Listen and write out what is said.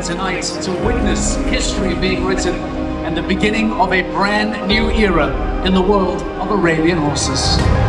tonight to witness history being written and the beginning of a brand new era in the world of Arabian horses.